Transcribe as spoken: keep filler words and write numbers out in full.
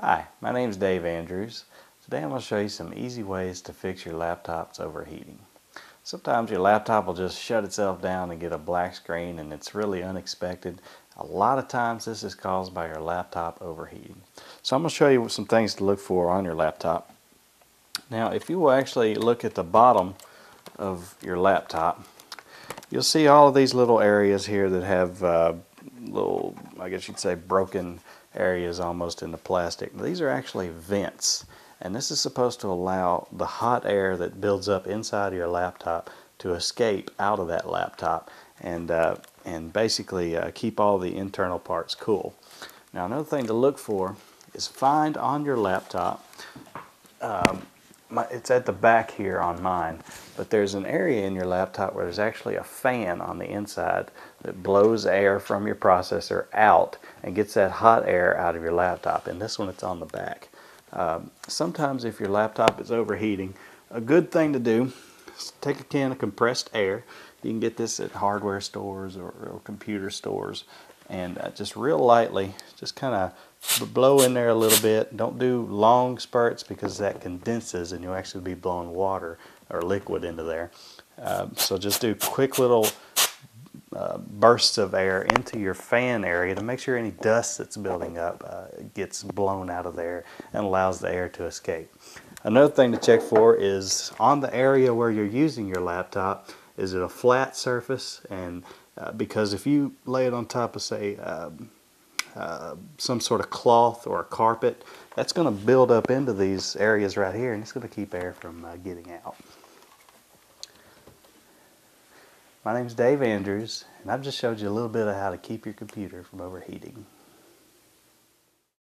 Hi, my name is Dave Andrews. Today I'm going to show you some easy ways to fix your laptop's overheating. Sometimes your laptop will just shut itself down and get a black screen, and it's really unexpected. A lot of times this is caused by your laptop overheating. So I'm going to show you some things to look for on your laptop. Now if you will actually look at the bottom of your laptop, you'll see all of these little areas here that have uh, little, I guess you'd say, broken areas almost in the plastic. These are actually vents, and this is supposed to allow the hot air that builds up inside of your laptop to escape out of that laptop and uh, and basically uh, keep all the internal parts cool. Now another thing to look for is find on your laptop, um, my, it's at the back here on mine, but there's an area in your laptop where there's actually a fan on the inside that blows air from your processor out and gets that hot air out of your laptop. And this one, it's on the back. Um, sometimes if your laptop is overheating, a good thing to do is take a can of compressed air. You can get this at hardware stores or, or computer stores, and uh, just real lightly, just kind of blow in there a little bit. Don't do long spurts because that condenses and you'll actually be blowing water or liquid into there. Uh, so just do quick little uh, bursts of air into your fan area to make sure any dust that's building up uh, gets blown out of there and allows the air to escape. Another thing to check for is on the area where you're using your laptop, is it a flat surface? And uh, because if you lay it on top of, say, um, uh, some sort of cloth or a carpet, that's going to build up into these areas right here, and it's going to keep air from uh, getting out. My name is Dave Andrews, and I've just showed you a little bit of how to keep your computer from overheating.